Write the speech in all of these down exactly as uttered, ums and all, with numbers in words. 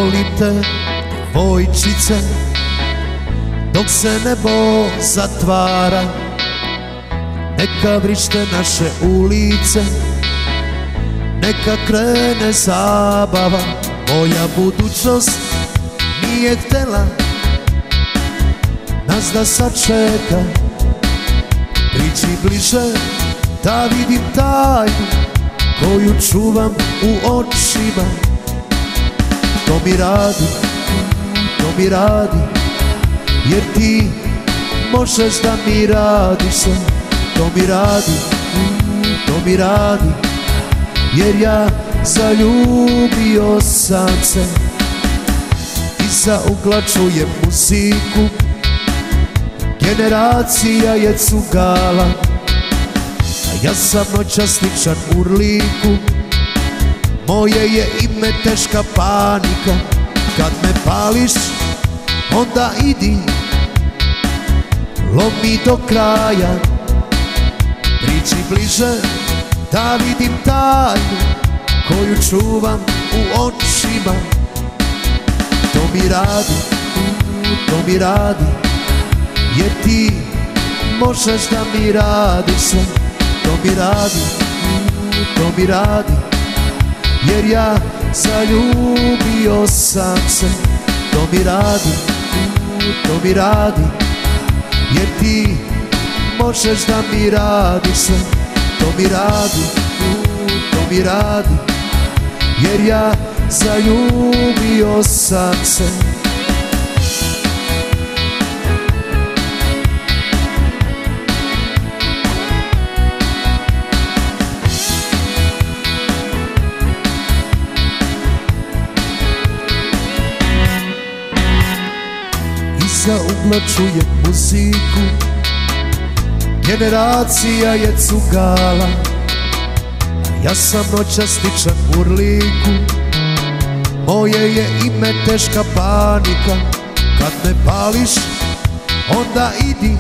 volim te, devojčice, dok se nebo zatvara. Neka vrište naše ulice, neka krene zabava. Moja budućnost nije htjela nas da sačeka. Priđi bliže da vidim tajnu koju čuvam u očima. To mi radi, to mi radi, jer ti možeš da mi radiš sve. To mi radi, to mi radi, jer ja zaljubio sam se. Iza ugla čujem muziku, generacija je cugala, a ja sam noćas sličan urliku. Moje je ime teška panika. Kad me pališ, onda idi, lomi do kraja. Priđi bliže da vidim tajnu koju čuvam u očima. To mi radi, to mi radi, jer ti možeš da mi radiš sve. To mi radi, to mi radi, jer ja zaljubio sam se. To mi radi, to mi radi, jer ti možeš da mi radiš sve. To mi radi, to mi radi, jer ja zaljubio sam se. Iza ugla čujem muziku, generacija je cugala, a ja sam noćas sličan urliku. Moje je ime teška panika. Kad me pališ, onda idi,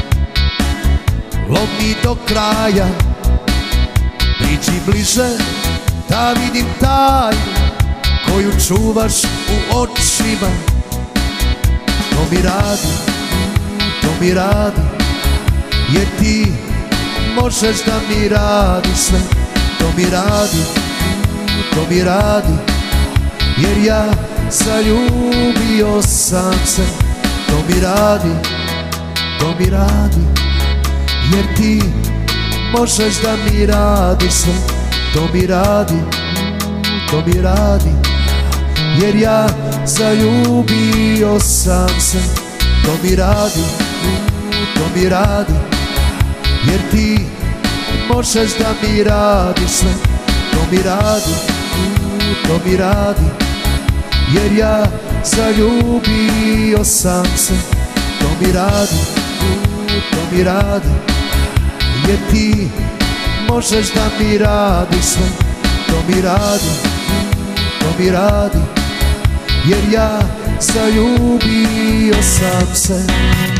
lomi do kraja. Priđi bliže da vidim tajnu koju čuvaš u očima. To mi radi, to mi radi, jer ti možeš da mi radiš sve. To mi radi, to mi radi, jer ja zaljubio sam se. To mi radi, to mi radi, jer ti možeš da mi radiš sve. To mi radi, to mi radi, jer ja zaljubio sam se. To mi radi, to mi radi, jer ti možeš da mi radiš sve. To mi radi, to mi radi, jer ja zaljubio sam se. To mi radi, to mi radi, jer ti možeš da mi radiš sve. To mi radi, to mi radi, jer ja zaljubio sam se.